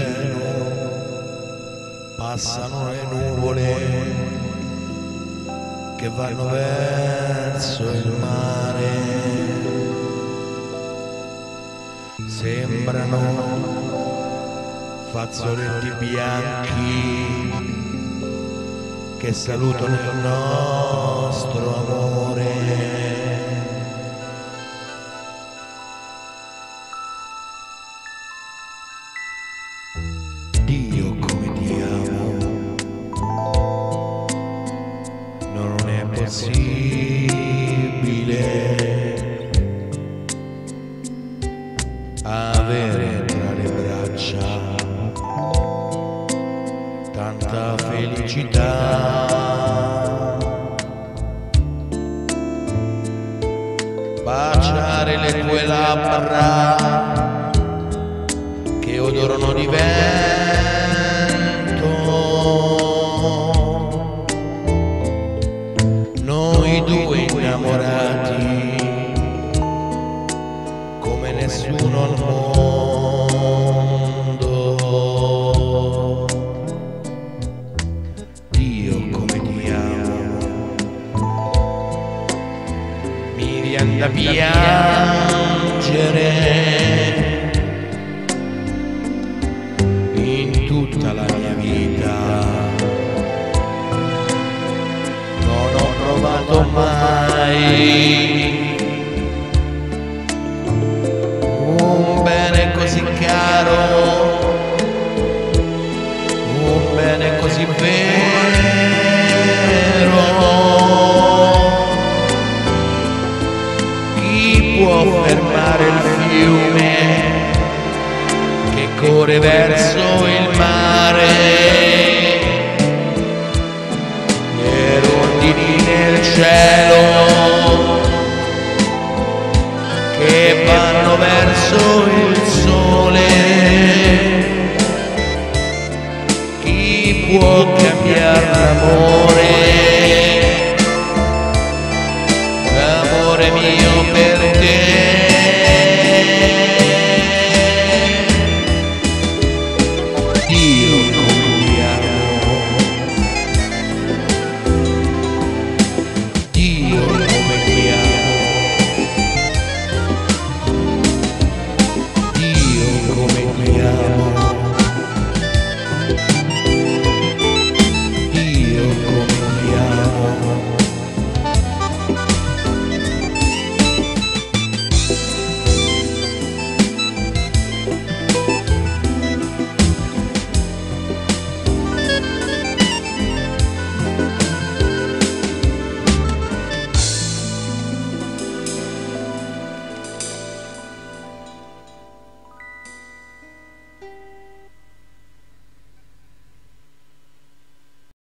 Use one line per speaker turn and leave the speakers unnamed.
cielo passano le nuvole che vanno verso il mare, sembrano fazzoletti bianchi che salutano il nostro amore. Dio come ti amo, non è possibile avere tra le braccia tanta felicità. Baciare le tue labbra che odorano di vento, noi due innamorati come nessuno al mondo. Dio come ti amo, mi viene da piangere in tutta la mia vita. Non ho provato mai un bene così caro, un bene così vero. Chi può fermare il fiume che corre verso il mare? Le rondini nel cielo che vanno verso il sole. Chi può cambiare l'amore, l'amore mio per te? Dio